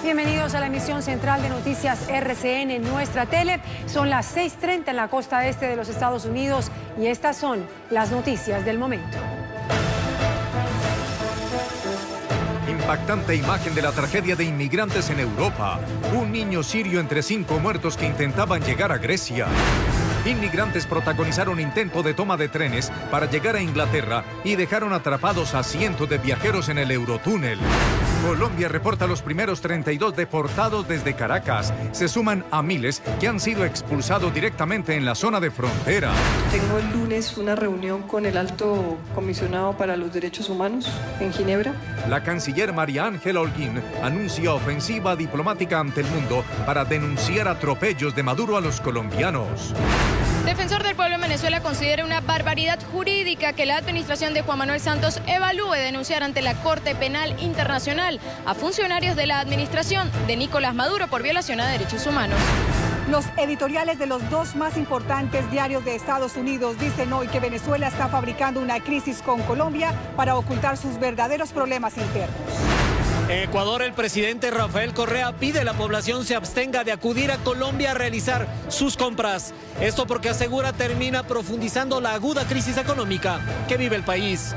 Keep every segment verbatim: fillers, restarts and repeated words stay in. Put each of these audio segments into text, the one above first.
Bienvenidos a la emisión central de Noticias R C N en nuestra tele. Son las seis treinta en la costa este de los Estados Unidos y estas son las noticias del momento. Impactante imagen de la tragedia de inmigrantes en Europa. Un niño sirio entre cinco muertos que intentaban llegar a Grecia. Inmigrantes protagonizaron intento de toma de trenes para llegar a Inglaterra y dejaron atrapados a cientos de viajeros en el Eurotúnel. Colombia reporta los primeros treinta y dos deportados desde Caracas. Se suman a miles que han sido expulsados directamente en la zona de frontera. Tengo el lunes una reunión con el Alto Comisionado para los Derechos Humanos en Ginebra. La canciller María Ángela Holguín anuncia ofensiva diplomática ante el mundo para denunciar atropellos de Maduro a los colombianos. Defensor del Pueblo en Venezuela considera una barbaridad jurídica que la administración de Juan Manuel Santos evalúe denunciar ante la Corte Penal Internacional a funcionarios de la administración de Nicolás Maduro por violación a derechos humanos. Los editoriales de los dos más importantes diarios de Estados Unidos dicen hoy que Venezuela está fabricando una crisis con Colombia para ocultar sus verdaderos problemas internos. En Ecuador, el presidente Rafael Correa pide a la población se abstenga de acudir a Colombia a realizar sus compras. Esto porque asegura termina profundizando la aguda crisis económica que vive el país.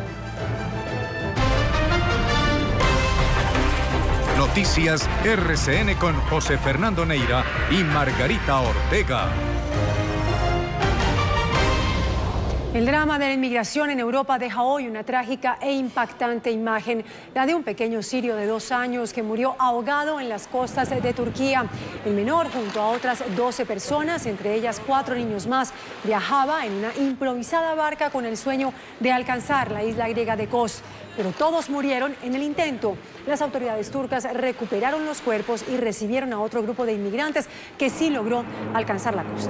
Noticias R C N con José Fernando Neira y Margarita Ortega. El drama de la inmigración en Europa deja hoy una trágica e impactante imagen, la de un pequeño sirio de dos años que murió ahogado en las costas de Turquía. El menor, junto a otras doce personas, entre ellas cuatro niños más, viajaba en una improvisada barca con el sueño de alcanzar la isla griega de Kos. Pero todos murieron en el intento. Las autoridades turcas recuperaron los cuerpos y recibieron a otro grupo de inmigrantes que sí logró alcanzar la costa.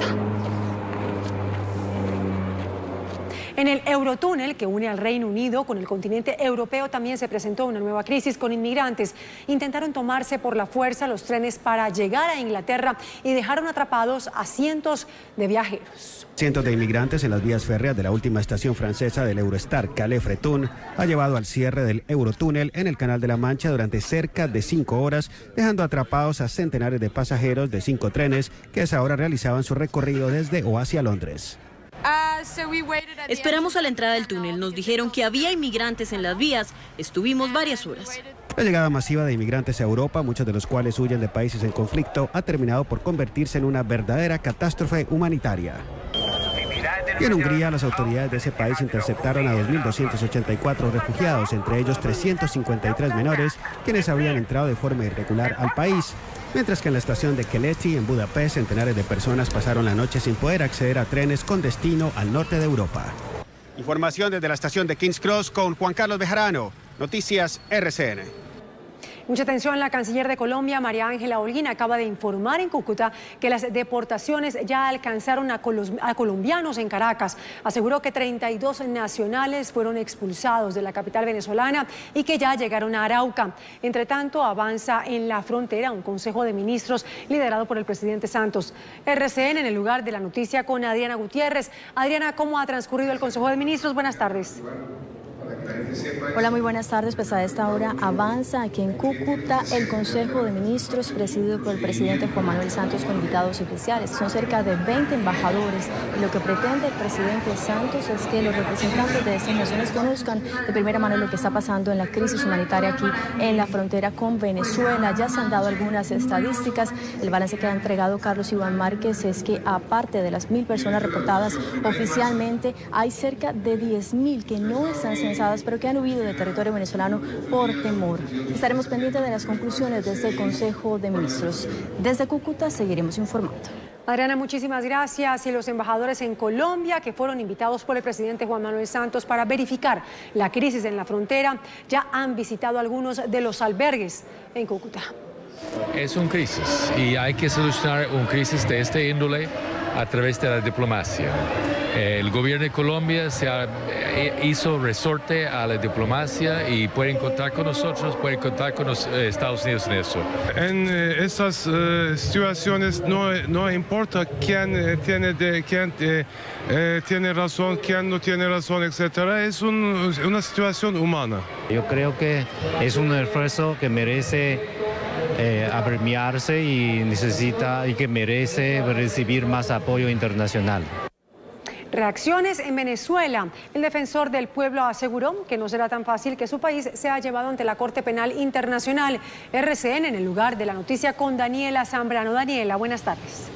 En el Eurotúnel que une al Reino Unido con el continente europeo también se presentó una nueva crisis con inmigrantes. Intentaron tomarse por la fuerza los trenes para llegar a Inglaterra y dejaron atrapados a cientos de viajeros. Cientos de inmigrantes en las vías férreas de la última estación francesa del Eurostar, Calais-Fretun, ha llevado al cierre del Eurotúnel en el Canal de la Mancha durante cerca de cinco horas, dejando atrapados a centenares de pasajeros de cinco trenes que a esa hora realizaban su recorrido desde o hacia Londres. Esperamos a la entrada del túnel. Nos dijeron que había inmigrantes en las vías. Estuvimos varias horas. La llegada masiva de inmigrantes a Europa, muchos de los cuales huyen de países en conflicto, ha terminado por convertirse en una verdadera catástrofe humanitaria. Y en Hungría, las autoridades de ese país interceptaron a dos mil doscientos ochenta y cuatro refugiados, entre ellos trescientos cincuenta y tres menores, quienes habían entrado de forma irregular al país. Mientras que en la estación de Keleti, en Budapest, centenares de personas pasaron la noche sin poder acceder a trenes con destino al norte de Europa. Información desde la estación de King's Cross con Juan Carlos Bejarano. Noticias R C N. Mucha atención, la canciller de Colombia, María Ángela Holguín, acaba de informar en Cúcuta que las deportaciones ya alcanzaron a, a colombianos en Caracas. Aseguró que treinta y dos nacionales fueron expulsados de la capital venezolana y que ya llegaron a Arauca. Entre tanto, avanza en la frontera un consejo de ministros liderado por el presidente Santos. R C N en el lugar de la noticia con Adriana Gutiérrez. Adriana, ¿cómo ha transcurrido el consejo de ministros? Buenas tardes. Hola, muy buenas tardes. Pues a esta hora avanza aquí en Cúcuta el Consejo de Ministros presidido por el presidente Juan Manuel Santos con invitados especiales. Son cerca de veinte embajadores y lo que pretende el presidente Santos es que los representantes de estas naciones conozcan de primera mano lo que está pasando en la crisis humanitaria aquí en la frontera con Venezuela. Ya se han dado algunas estadísticas. El balance que ha entregado Carlos Iván Márquez es que aparte de las mil personas reportadas oficialmente, hay cerca de diez mil que no están censadas pero que han huido del territorio venezolano por temor. Estaremos pendientes de las conclusiones de este Consejo de Ministros. Desde Cúcuta seguiremos informando. Adriana, muchísimas gracias. Y los embajadores en Colombia que fueron invitados por el presidente Juan Manuel Santos para verificar la crisis en la frontera ya han visitado algunos de los albergues en Cúcuta. Es una crisis y hay que solucionar una crisis de esta índole a través de la diplomacia. El gobierno de Colombia se ha, hizo resorte a la diplomacia y pueden contar con nosotros, pueden contar con los Estados Unidos en eso. En eh, estas eh, situaciones no, no importa quién, eh, tiene, de, quién eh, eh, tiene razón, quién no tiene razón, etcétera. Es un, una situación humana. Yo creo que es un esfuerzo que merece eh, apremiarse y necesita y que merece recibir más apoyo internacional. Reacciones en Venezuela. El defensor del pueblo aseguró que no será tan fácil que su país sea llevado ante la Corte Penal Internacional. R C N en el lugar de la noticia con Daniela Zambrano. Daniela, buenas tardes.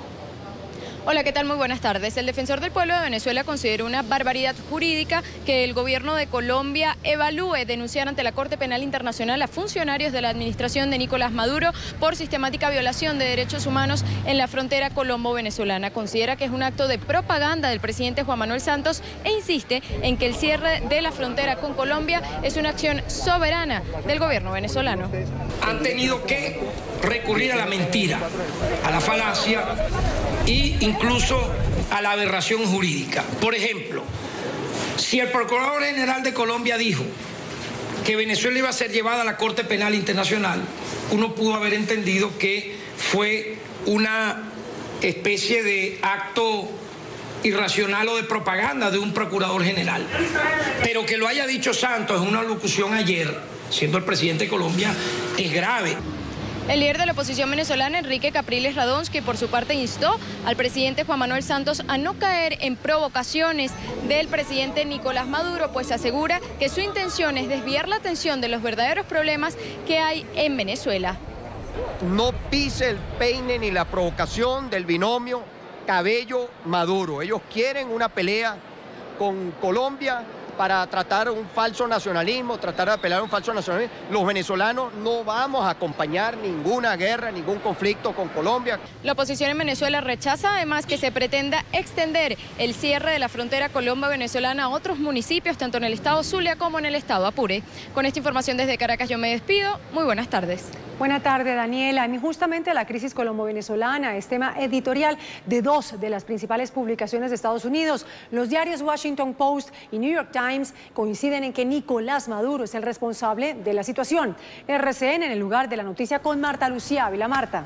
Hola, ¿qué tal? Muy buenas tardes. El defensor del pueblo de Venezuela consideró una barbaridad jurídica que el gobierno de Colombia evalúe denunciar ante la Corte Penal Internacional a funcionarios de la administración de Nicolás Maduro por sistemática violación de derechos humanos en la frontera colombo-venezolana. Considera que es un acto de propaganda del presidente Juan Manuel Santos e insiste en que el cierre de la frontera con Colombia es una acción soberana del gobierno venezolano. Han tenido que recurrir a la mentira, a la falacia y incluso a la aberración jurídica. Por ejemplo, si el Procurador General de Colombia dijo que Venezuela iba a ser llevada a la Corte Penal Internacional, uno pudo haber entendido que fue una especie de acto irracional o de propaganda de un Procurador General. Pero que lo haya dicho Santos en una locución ayer, siendo el presidente de Colombia, es grave. El líder de la oposición venezolana, Enrique Capriles Radonsky, por su parte instó al presidente Juan Manuel Santos a no caer en provocaciones del presidente Nicolás Maduro, pues asegura que su intención es desviar la atención de los verdaderos problemas que hay en Venezuela. No pise el peine ni la provocación del binomio Cabello-Maduro. Ellos quieren una pelea con Colombia para tratar un falso nacionalismo, tratar de apelar a un falso nacionalismo. Los venezolanos no vamos a acompañar ninguna guerra, ningún conflicto con Colombia. La oposición en Venezuela rechaza además que se pretenda extender el cierre de la frontera colombo-venezolana a otros municipios, tanto en el estado Zulia como en el estado Apure. Con esta información desde Caracas yo me despido. Muy buenas tardes. Buenas tardes, Daniela. Justamente la crisis colombo-venezolana es tema editorial de dos de las principales publicaciones de Estados Unidos. Los diarios Washington Post y New York Times coinciden en que Nicolás Maduro es el responsable de la situación. R C N en el lugar de la noticia con Marta Lucía Ávila. Marta.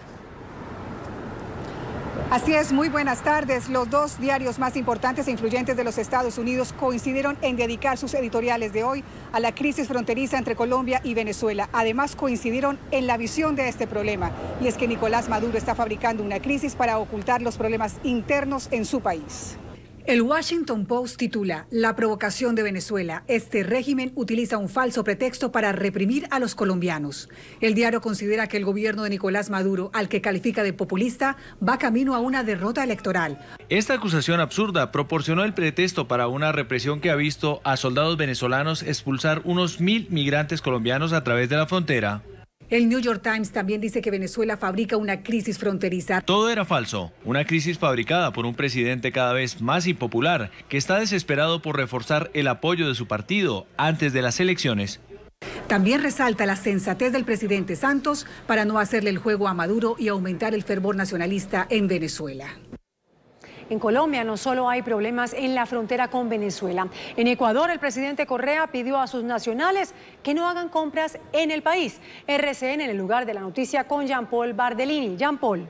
Así es, muy buenas tardes. Los dos diarios más importantes e influyentes de los Estados Unidos coincidieron en dedicar sus editoriales de hoy a la crisis fronteriza entre Colombia y Venezuela. Además, coincidieron en la visión de este problema, y es que Nicolás Maduro está fabricando una crisis para ocultar los problemas internos en su país. El Washington Post titula La provocación de Venezuela. Este régimen utiliza un falso pretexto para reprimir a los colombianos. El diario considera que el gobierno de Nicolás Maduro, al que califica de populista, va camino a una derrota electoral. Esta acusación absurda proporcionó el pretexto para una represión que ha visto a soldados venezolanos expulsar unos mil migrantes colombianos a través de la frontera. El New York Times también dice que Venezuela fabrica una crisis fronteriza. Todo era falso, una crisis fabricada por un presidente cada vez más impopular que está desesperado por reforzar el apoyo de su partido antes de las elecciones. También resalta la sensatez del presidente Santos para no hacerle el juego a Maduro y aumentar el fervor nacionalista en Venezuela. En Colombia no solo hay problemas en la frontera con Venezuela. En Ecuador, el presidente Correa pidió a sus nacionales que no hagan compras en el país. R C N en el lugar de la noticia con Jean Paul Bardellini. Jean Paul.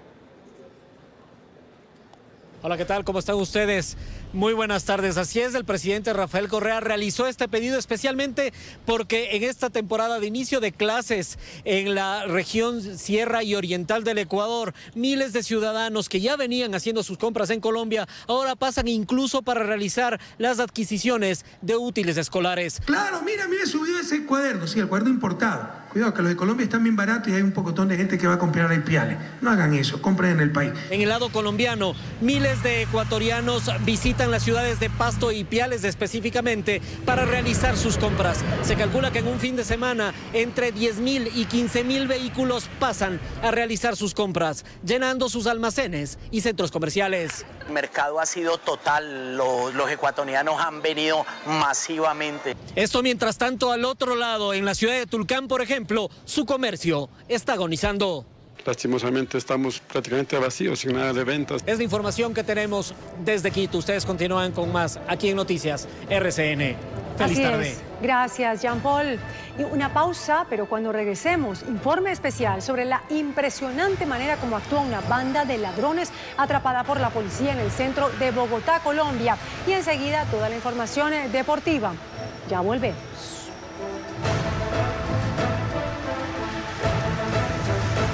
Hola, ¿qué tal? ¿Cómo están ustedes? Muy buenas tardes. Así es, el presidente Rafael Correa realizó este pedido especialmente porque en esta temporada de inicio de clases en la región sierra y oriental del Ecuador, miles de ciudadanos que ya venían haciendo sus compras en Colombia ahora pasan incluso para realizar las adquisiciones de útiles escolares. Claro, mira, mira, subió ese cuaderno, sí, el cuaderno importado. Cuidado, que los de Colombia están bien baratos y hay un pocotón de gente que va a comprar en piales. No hagan eso, compren en el país. En el lado colombiano, miles de ecuatorianos visitan las ciudades de Pasto y Ipiales específicamente para realizar sus compras. Se calcula que en un fin de semana entre diez mil y quince mil vehículos pasan a realizar sus compras, llenando sus almacenes y centros comerciales. El mercado ha sido total, los, los ecuatorianos han venido masivamente. Esto mientras tanto al otro lado, en la ciudad de Tulcán, por ejemplo, su comercio está agonizando. Lastimosamente estamos prácticamente vacíos, sin nada de ventas. Es la información que tenemos desde Quito. Ustedes continúan con más aquí en Noticias R C N. Feliz Así tarde. Es. Gracias, Jean Paul. Y una pausa, pero cuando regresemos, informe especial sobre la impresionante manera como actúa una banda de ladrones atrapada por la policía en el centro de Bogotá, Colombia. Y enseguida toda la información deportiva. Ya volvemos.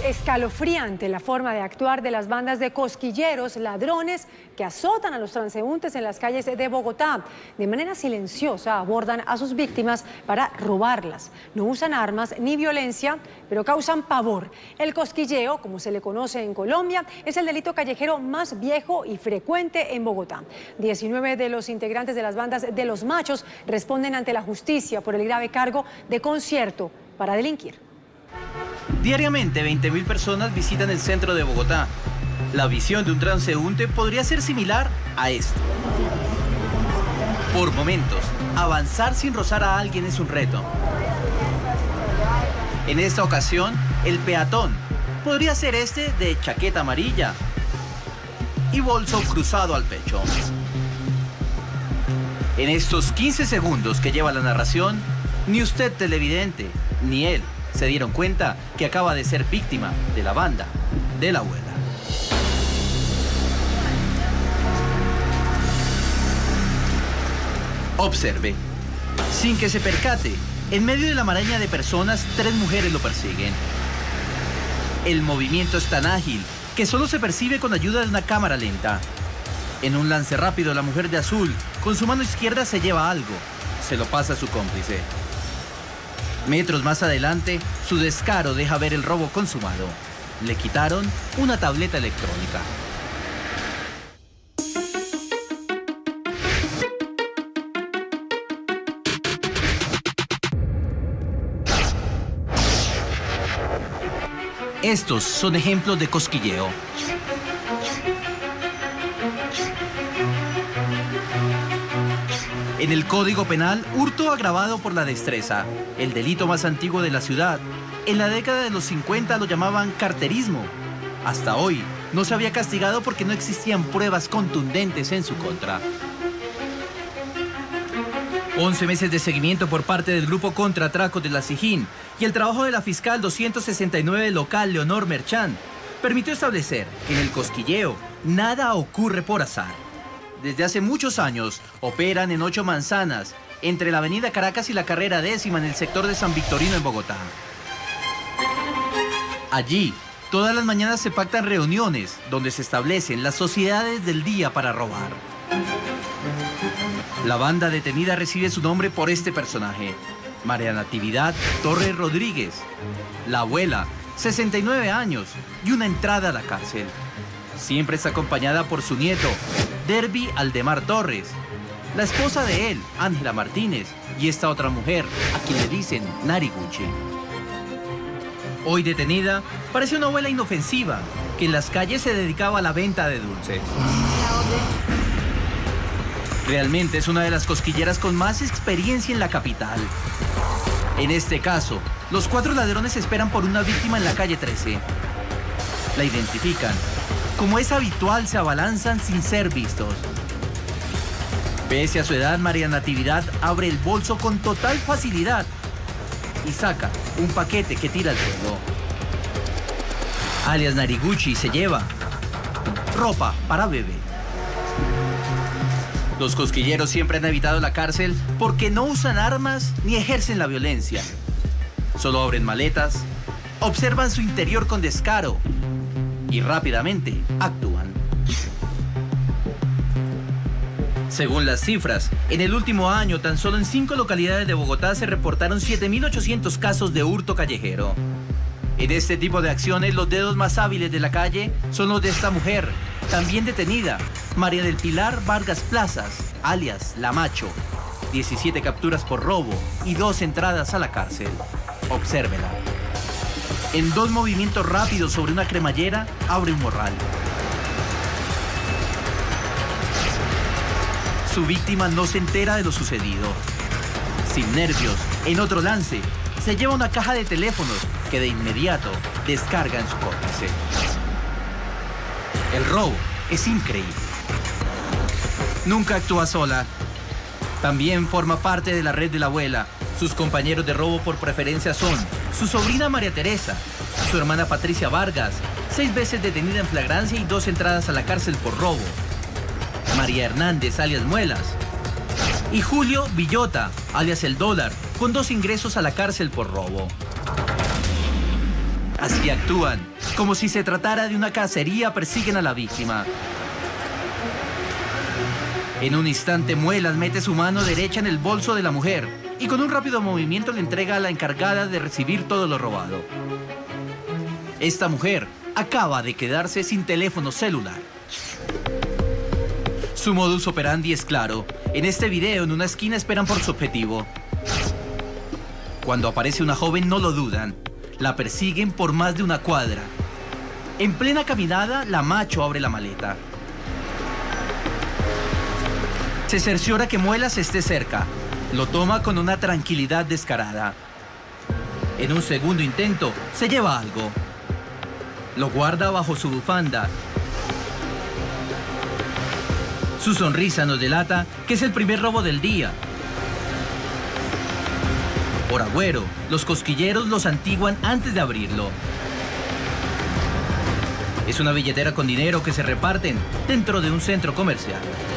escalofriante la forma de actuar de las bandas de cosquilleros, ladrones que azotan a los transeúntes en las calles de Bogotá. De manera silenciosa abordan a sus víctimas para robarlas. No usan armas ni violencia, pero causan pavor. El cosquilleo, como se le conoce en Colombia, es el delito callejero más viejo y frecuente en Bogotá. diecinueve de los integrantes de las bandas de Los Machos responden ante la justicia por el grave cargo de concierto para delinquir. Diariamente, veinte mil personas visitan el centro de Bogotá. La visión de un transeúnte podría ser similar a esto. Por momentos, avanzar sin rozar a alguien es un reto. En esta ocasión, el peatón podría ser este de chaqueta amarilla y bolso cruzado al pecho. En estos quince segundos que lleva la narración, ni usted televidente, ni él se dieron cuenta que acaba de ser víctima de la banda de la abuela. Observe, sin que se percate, en medio de la maraña de personas, tres mujeres lo persiguen. El movimiento es tan ágil que solo se percibe con ayuda de una cámara lenta. En un lance rápido, la mujer de azul, con su mano izquierda, se lleva algo. Se lo pasa a su cómplice. Metros más adelante, su descaro deja ver el robo consumado. Le quitaron una tableta electrónica. Estos son ejemplos de cosquilleo. En el Código Penal, hurto agravado por la destreza, el delito más antiguo de la ciudad. En la década de los cincuenta lo llamaban carterismo. Hasta hoy no se había castigado porque no existían pruebas contundentes en su contra. once meses de seguimiento por parte del Grupo Contratraco de la SIJIN y el trabajo de la fiscal doscientos sesenta y nueve local Leonor Merchán permitió establecer que en el cosquilleo nada ocurre por azar. Desde hace muchos años operan en ocho manzanas entre la avenida Caracas y la carrera décima en el sector de San Victorino en Bogotá. Allí, todas las mañanas se pactan reuniones donde se establecen las sociedades del día para robar. La banda detenida recibe su nombre por este personaje, María Natividad Torres Rodríguez. La abuela, sesenta y nueve años y una entrada a la cárcel. Siempre está acompañada por su nieto, Derby Aldemar Torres, la esposa de él, Ángela Martínez, y esta otra mujer, a quien le dicen Nariguchi. Hoy detenida, parece una abuela inofensiva, que en las calles se dedicaba a la venta de dulces. Realmente es una de las cosquilleras con más experiencia en la capital. En este caso, los cuatro ladrones esperan por una víctima en la calle trece. La identifican. Como es habitual, se abalanzan sin ser vistos. Pese a su edad, María Natividad abre el bolso con total facilidad y saca un paquete que tira al suelo. Alias Nariguchi se lleva ropa para bebé. Los cosquilleros siempre han evitado la cárcel porque no usan armas ni ejercen la violencia. Solo abren maletas, observan su interior con descaro y rápidamente actúan. Según las cifras, en el último año tan solo en cinco localidades de Bogotá se reportaron siete mil ochocientos casos de hurto callejero. En este tipo de acciones, los dedos más hábiles de la calle son los de esta mujer, también detenida, María del Pilar Vargas Plazas, alias La Macho. diecisiete capturas por robo y dos entradas a la cárcel. Obsérvela. En dos movimientos rápidos sobre una cremallera, abre un morral. Su víctima no se entera de lo sucedido. Sin nervios, en otro lance, se lleva una caja de teléfonos que de inmediato descarga en su cómplice. El robo es increíble. Nunca actúa sola. También forma parte de la red de la abuela. Sus compañeros de robo por preferencia son su sobrina María Teresa, su hermana Patricia Vargas, seis veces detenida en flagrancia y dos entradas a la cárcel por robo, María Hernández, alias Muelas, y Julio Villota, alias El Dólar, con dos ingresos a la cárcel por robo. Así actúan, como si se tratara de una cacería, persiguen a la víctima. En un instante, Muelas mete su mano derecha en el bolso de la mujer y con un rápido movimiento le entrega a la encargada de recibir todo lo robado. Esta mujer acaba de quedarse sin teléfono celular. Su modus operandi es claro. En este video, en una esquina, esperan por su objetivo. Cuando aparece una joven, no lo dudan. La persiguen por más de una cuadra. En plena caminada, la macho abre la maleta. Se cerciora que Muelas esté cerca. Lo toma con una tranquilidad descarada. En un segundo intento, se lleva algo. Lo guarda bajo su bufanda. Su sonrisa nos delata que es el primer robo del día. Por agüero, los cosquilleros los antiguan antes de abrirlo. Es una billetera con dinero que se reparten dentro de un centro comercial.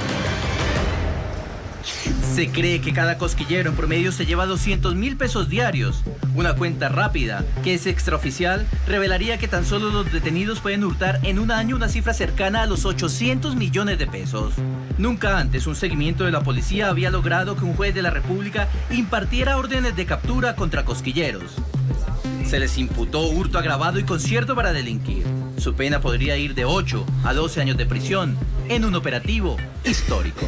Se cree que cada cosquillero en promedio se lleva doscientos mil pesos diarios. Una cuenta rápida, que es extraoficial, revelaría que tan solo los detenidos pueden hurtar en un año una cifra cercana a los ochocientos millones de pesos. Nunca antes un seguimiento de la policía había logrado que un juez de la República impartiera órdenes de captura contra cosquilleros. Se les imputó hurto agravado y concierto para delinquir. Su pena podría ir de ocho a doce años de prisión en un operativo histórico.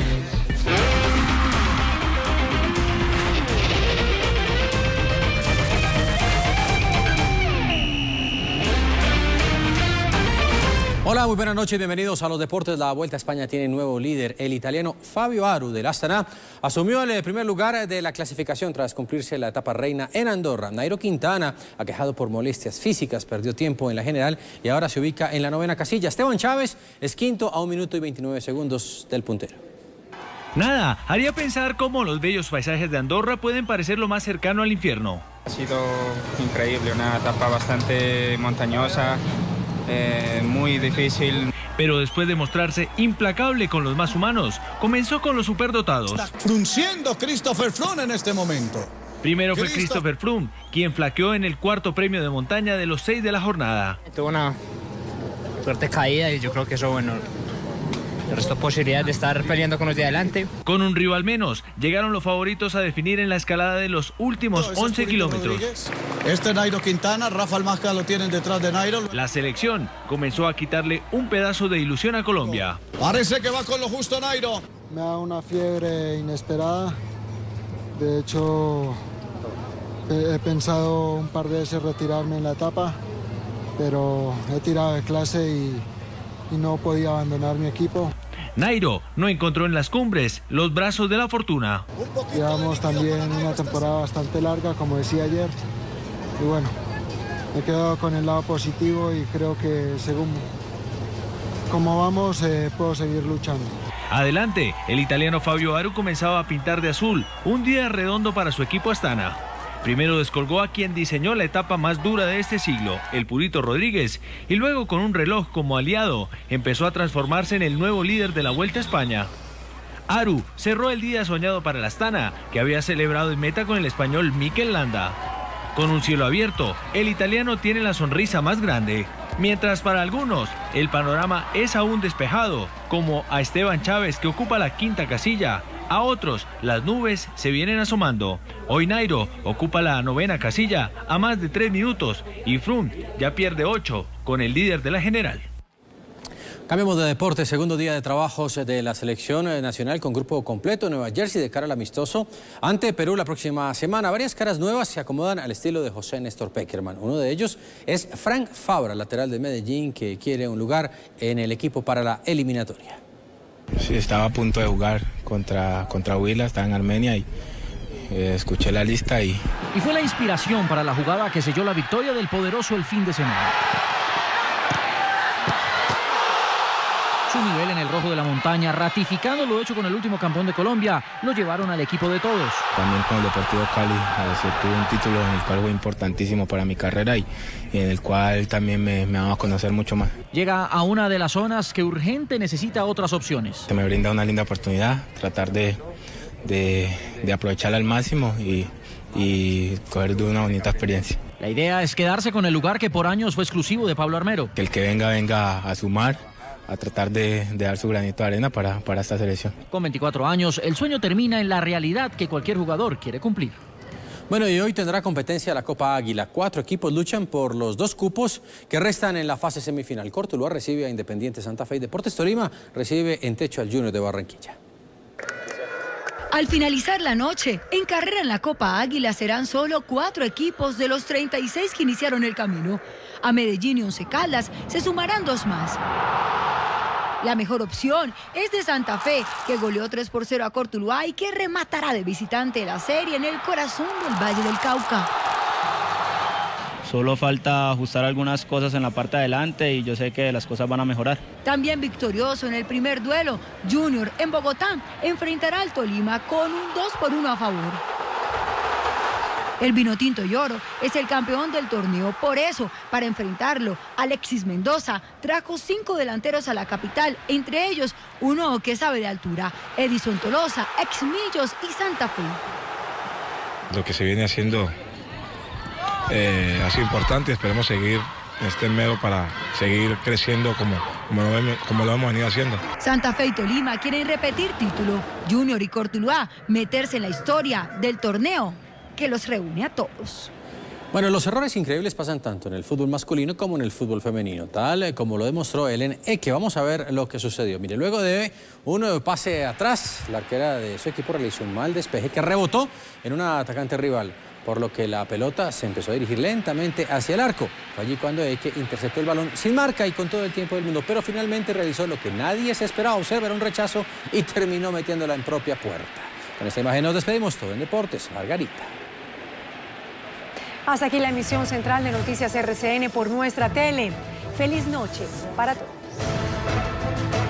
Hola, muy buenas noches, bienvenidos a los deportes. La Vuelta a España tiene nuevo líder. El italiano Fabio Aru del Astana asumió el primer lugar de la clasificación tras cumplirse la etapa reina en Andorra. Nairo Quintana, aquejado por molestias físicas, perdió tiempo en la general y ahora se ubica en la novena casilla. Esteban Chávez es quinto a un minuto y veintinueve segundos del puntero. Nada, haría pensar cómo los bellos paisajes de Andorra pueden parecer lo más cercano al infierno. Ha sido increíble, una etapa bastante montañosa. Eh, muy difícil. Pero después de mostrarse implacable con los más humanos, comenzó con los superdotados. Está frunciendo Christopher Froome en este momento. Primero fue Christopher Froome, quien flaqueó en el cuarto premio de montaña de los seis de la jornada. Tuvo una fuerte caída y yo creo que eso, bueno, le restó posibilidad de estar peleando con los de adelante. Con un rival menos, llegaron los favoritos a definir en la escalada de los últimos no, once kilómetros. Este Nairo Quintana, Rafael Masca lo tienen detrás de Nairo. La selección comenzó a quitarle un pedazo de ilusión a Colombia. Parece que va con lo justo Nairo. Me da una fiebre inesperada. De hecho, he pensado un par de veces retirarme en la etapa, pero he tirado de clase y, y no podía abandonar mi equipo. Nairo no encontró en las cumbres los brazos de la fortuna. Llevamos también una temporada bastante larga, como decía ayer, y bueno, me he quedado con el lado positivo y creo que según como vamos eh, puedo seguir luchando. Adelante, el italiano Fabio Aru comenzaba a pintar de azul, un día redondo para su equipo Astana. Primero descolgó a quien diseñó la etapa más dura de este siglo, el Purito Rodríguez, y luego con un reloj como aliado, empezó a transformarse en el nuevo líder de la Vuelta a España. Aru cerró el día soñado para el Astana, que había celebrado en meta con el español Mikel Landa. Con un cielo abierto, el italiano tiene la sonrisa más grande, mientras para algunos el panorama es aún despejado, como a Esteban Chávez, que ocupa la quinta casilla. A otros, las nubes se vienen asomando. Hoy Nairo ocupa la novena casilla a más de tres minutos y Froome ya pierde ocho con el líder de la general. Cambiamos de deporte, segundo día de trabajos de la selección nacional con grupo completo en Nueva Jersey de cara al amistoso ante Perú la próxima semana. Varias caras nuevas se acomodan al estilo de José Néstor Peckerman. Uno de ellos es Frank Fabra, lateral de Medellín, que quiere un lugar en el equipo para la eliminatoria. Sí, estaba a punto de jugar contra, contra Huila, estaba en Armenia y eh, escuché la lista y... Y fue la inspiración para la jugada que selló la victoria del poderoso el fin de semana. Su nivel en el rojo de la montaña, ratificando lo hecho con el último campeón de Colombia, lo llevaron al equipo de todos. También con el Deportivo Cali, se tuvo un título en el cual fue importantísimo para mi carrera y, y en el cual también me, me daba a conocer mucho más. Llega a una de las zonas que urgente necesita otras opciones. Se me brinda una linda oportunidad, tratar de, de, de aprovecharla al máximo y, y coger de una bonita experiencia. La idea es quedarse con el lugar que por años fue exclusivo de Pablo Armero. Que el que venga, venga a sumar, a tratar de, de dar su granito de arena para, para esta selección. Con veinticuatro años, el sueño termina en la realidad que cualquier jugador quiere cumplir. Bueno, y hoy tendrá competencia la Copa Águila. Cuatro equipos luchan por los dos cupos que restan en la fase semifinal. Cortuluá recibe a Independiente Santa Fe y Deportes Tolima recibe en techo al Junior de Barranquilla. Al finalizar la noche, en carrera en la Copa Águila serán solo cuatro equipos de los treinta y seis que iniciaron el camino. A Medellín y Once Caldas se sumarán dos más. La mejor opción es de Santa Fe, que goleó tres por cero a Cortuluá y que rematará de visitante la serie en el corazón del Valle del Cauca. Solo falta ajustar algunas cosas en la parte de adelante y yo sé que las cosas van a mejorar. También victorioso en el primer duelo, Junior en Bogotá enfrentará al Tolima con un dos por uno a favor. El Vinotinto y Oro es el campeón del torneo, por eso, para enfrentarlo, Alexis Mendoza trajo cinco delanteros a la capital, entre ellos uno que sabe de altura, Edison Tolosa, ex Millos y Santa Fe. Lo que se viene haciendo eh, ha sido importante, esperemos seguir en este medio para seguir creciendo como, como, lo, como lo hemos venido haciendo. Santa Fe y Tolima quieren repetir título, Junior y Cortuluá meterse en la historia del torneo que los reúne a todos. Bueno, los errores increíbles pasan tanto en el fútbol masculino como en el fútbol femenino, tal como lo demostró Ellen Eke. Vamos a ver lo que sucedió. Mire, luego de un pase atrás, la arquera de su equipo realizó un mal despeje que rebotó en una atacante rival, por lo que la pelota se empezó a dirigir lentamente hacia el arco. Fue allí cuando Eke interceptó el balón sin marca y con todo el tiempo del mundo, pero finalmente realizó lo que nadie se esperaba, observar un rechazo y terminó metiéndola en propia puerta. Con esta imagen nos despedimos. Todo en Deportes, Margarita. Hasta aquí la emisión central de Noticias R C N por nuestra tele. Feliz noche para todos.